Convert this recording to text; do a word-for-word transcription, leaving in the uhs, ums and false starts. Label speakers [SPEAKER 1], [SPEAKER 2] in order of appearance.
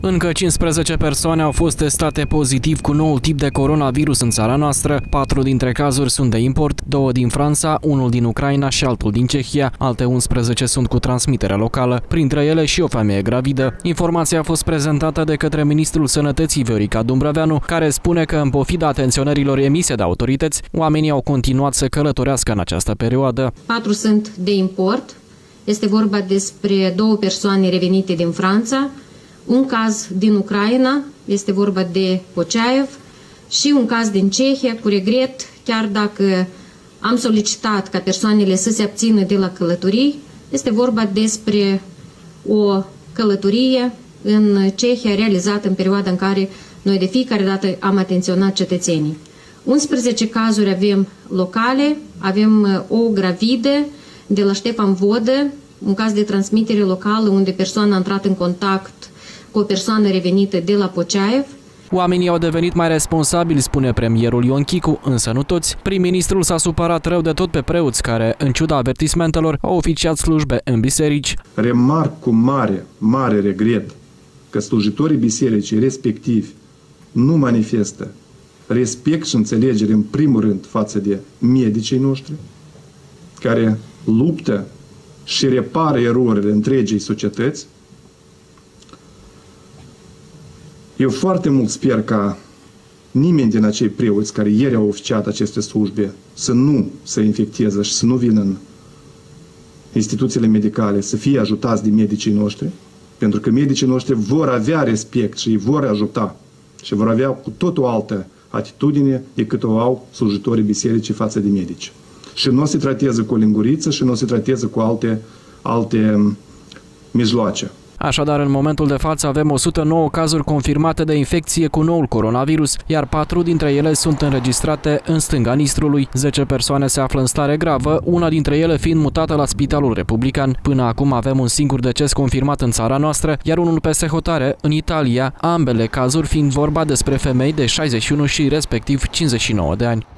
[SPEAKER 1] Încă cincisprezece persoane au fost testate pozitiv cu noul tip de coronavirus în țara noastră. Patru dintre cazuri sunt de import, două din Franța, unul din Ucraina și altul din Cehia. Alte unsprezece sunt cu transmitere locală, printre ele și o femeie gravidă. Informația a fost prezentată de către ministrul Sănătății Viorica Dumbrăveanu, care spune că în pofida atenționărilor emise de autorități, oamenii au continuat să călătorească în această perioadă.
[SPEAKER 2] Patru sunt de import. Este vorba despre două persoane revenite din Franța, un caz din Ucraina, este vorba de Poceaev, și un caz din Cehia, cu regret, chiar dacă am solicitat ca persoanele să se abțină de la călătorii, este vorba despre o călătorie în Cehia realizată în perioada în care noi de fiecare dată am atenționat cetățenii. unsprezece cazuri avem locale, avem o gravidă de la Ștefan Vodă, un caz de transmitere locală unde persoana a intrat în contact cu o persoană revenită de la Poceaev.
[SPEAKER 1] Oamenii au devenit mai responsabili, spune premierul Ion Chicu, însă nu toți. Prim-ministrul s-a supărat rău de tot pe preoți care, în ciuda avertismentelor, au oficiat slujbe în biserici.
[SPEAKER 3] Remarc cu mare, mare regret că slujitorii bisericii respectivi nu manifestă respect și înțelegere în primul rând față de medicii noștri, care luptă și repară erorile întregii societăți. Eu foarte mult sper ca nimeni din acei preoți care ieri au oficiat aceste slujbe să nu se infecteze și să nu vină în instituțiile medicale, să fie ajutați de medicii noștri, pentru că medicii noștri vor avea respect și îi vor ajuta și vor avea cu tot o altă atitudine decât o au slujitorii bisericii față de medici. Și nu se tratează cu o linguriță și nu se tratează cu alte, alte mijloace.
[SPEAKER 1] Așadar, în momentul de față avem o sută nouă cazuri confirmate de infecție cu noul coronavirus, iar patru dintre ele sunt înregistrate în stânga Nistrului. zece persoane se află în stare gravă, una dintre ele fiind mutată la Spitalul Republican. Până acum avem un singur deces confirmat în țara noastră, iar unul peste hotare în Italia, ambele cazuri fiind vorba despre femei de șaizeci și unu și respectiv cincizeci și nouă de ani.